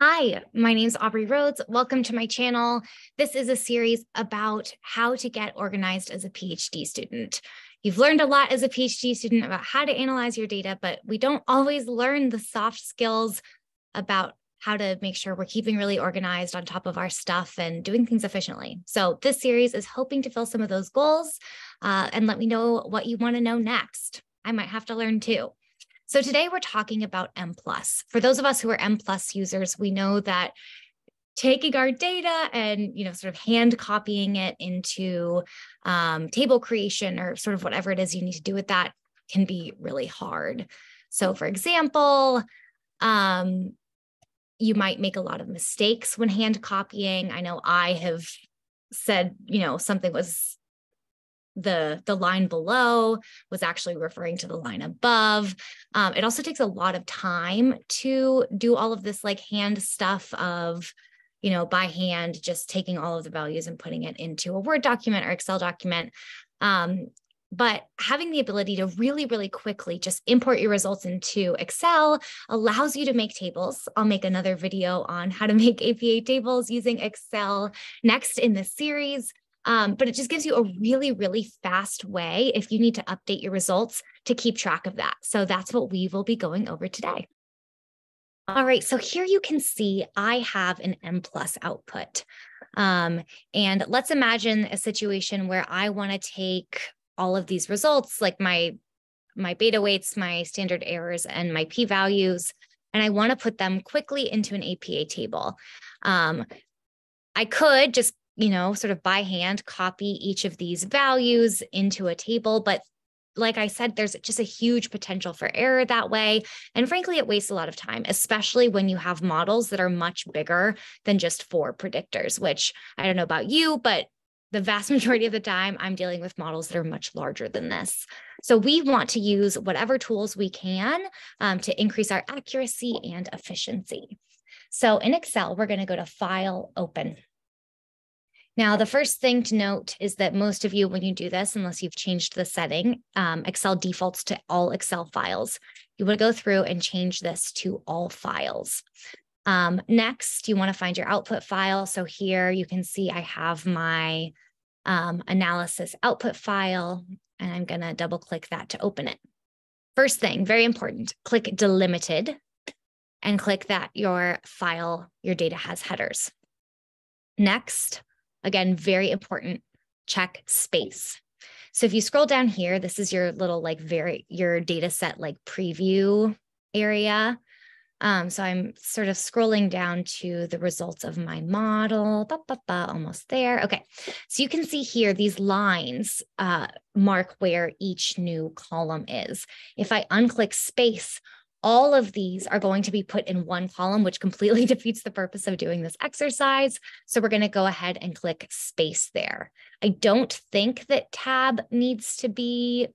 Hi, my name's Aubrey Rhodes. Welcome to my channel. This is a series about how to get organized as a PhD student. You've learned a lot as a PhD student about how to analyze your data, but we don't always learn the soft skills about how to make sure we're keeping really organized on top of our stuff and doing things efficiently. So this series is hoping to fill some of those goals and let me know what you want to know next. I might have to learn too. So today we're talking about MPlus. For those of us who are MPlus users, we know that taking our data and sort of hand copying it into table creation or sort of whatever it is you need to do with that can be really hard. So for example, you might make a lot of mistakes when hand copying. I know I have said, something was the line below was actually referring to the line above. It also takes a lot of time to do all of this like hand stuff of, by hand, just taking all of the values and putting it into a Word document or Excel document. But having the ability to really, really quickly just import your results into Excel allows you to make tables. I'll make another video on how to make APA tables using Excel next in this series. But it just gives you a really, really fast way if you need to update your results to keep track of that. So that's what we will be going over today. All right, so here you can see I have an MPlus output. And let's imagine a situation where I want to take all of these results, like my beta weights, my standard errors, and my p-values, and I want to put them quickly into an APA table. I could just sort of by hand copy each of these values into a table. But like I said, there's just a huge potential for error that way. And frankly, it wastes a lot of time, especially when you have models that are much bigger than just 4 predictors, which I don't know about you, but the vast majority of the time I'm dealing with models that are much larger than this. So we want to use whatever tools we can to increase our accuracy and efficiency. So in Excel, we're going to go to File, Open. Now, the first thing to note is that most of you, when you do this, unless you've changed the setting, Excel defaults to all Excel files. You want to go through and change this to all files. Next, you want to find your output file. So here you can see I have my analysis output file, and I'm going to double click that to open it. First thing, very important, click delimited and click that your file, your data has headers. Next, again, very important, check space. So if you scroll down here, this is your little your data set preview area. So I'm sort of scrolling down to the results of my model, almost there. Okay, so you can see here, these lines mark where each new column is. If I unclick space, all of these are going to be put in one column, which completely defeats the purpose of doing this exercise. So we're going to go ahead and click space there. I don't think that tab needs to be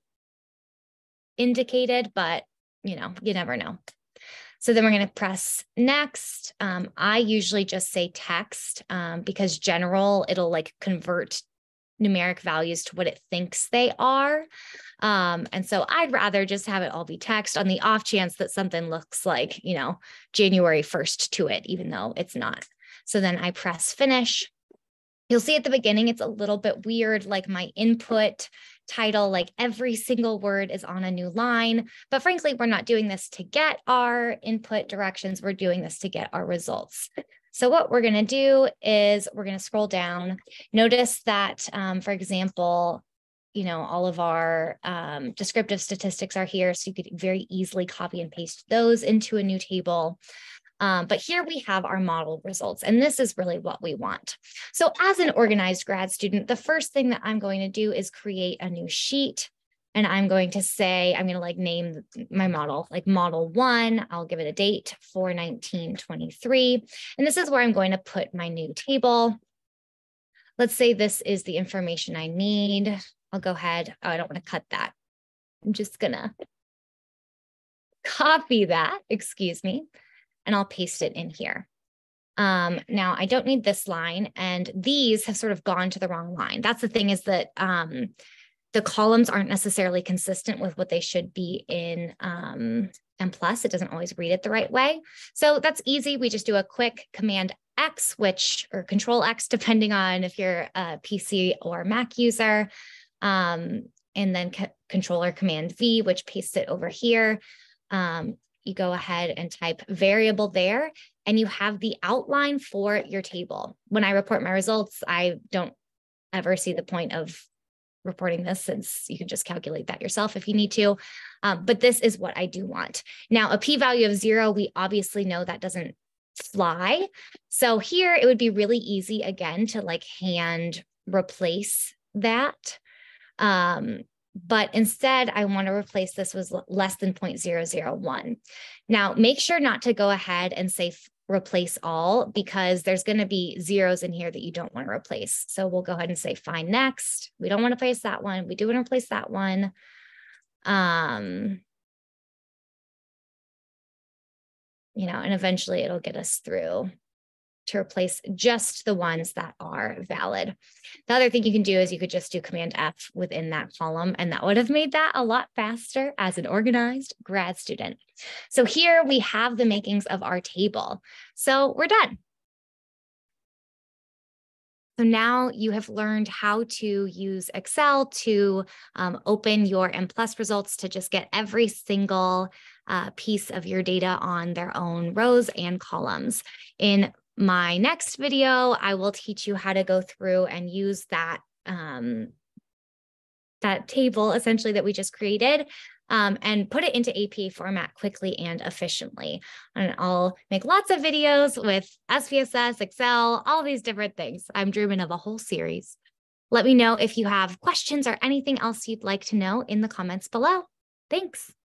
indicated, but you never know. So then we're going to press next. I usually just say text because general, it'll convert numeric values to what it thinks they are. And so I'd rather just have it all be text on the off chance that something looks like, January 1st to it, even though it's not. So then I press finish. You'll see at the beginning, it's a little bit weird, like my input title, every single word is on a new line. But frankly, we're not doing this to get our input directions. We're doing this to get our results. So what we're going to do is we're going to scroll down. Notice that, for example, all of our descriptive statistics are here, so you could very easily copy and paste those into a new table. But here we have our model results, and this is really what we want. So as an organized grad student, the first thing that I'm going to do is create a new sheet. And I'm going to say, I'm going to name my model, model 1. I'll give it a date, 4/19/23. And this is where I'm going to put my new table. Let's say this is the information I need. I'll go ahead. Oh, I don't want to cut that. I'm just going to copy that, excuse me, and I'll paste it in here. Now, I don't need this line, and these have sort of gone to the wrong line. That's the thing, is that the columns aren't necessarily consistent with what they should be in MPlus. It doesn't always read it the right way. So that's easy. We just do a quick Command X, or Control X, depending on if you're a PC or Mac user. And then Control or Command V, which pastes it over here. You go ahead and type variable there, and you have the outline for your table. When I report my results, I don't ever see the point of reporting this, since you can just calculate that yourself if you need to. But this is what I do want. Now, a p-value of 0, we obviously know that doesn't fly. So here it would be really easy, again, to like hand replace that. But instead, I want to replace this with less than 0.001. Now, make sure not to go ahead and say replace all, because there's going to be zeros in here that you don't want to replace. So we'll go ahead and say find next. We don't want to replace that one. We do want to replace that one. And eventually it'll get us through to replace just the ones that are valid. The other thing you can do is you could just do Command F within that column, and that would have made that a lot faster as an organized grad student. So here we have the makings of our table. So we're done. So now you have learned how to use Excel to open your MPlus results to just get every single piece of your data on their own rows and columns. In my next video, I will teach you how to go through and use that, that table essentially that we just created and put it into APA format quickly and efficiently. And I'll make lots of videos with SPSS, Excel, all these different things. I'm dreaming of a whole series. Let me know if you have questions or anything else you'd like to know in the comments below. Thanks.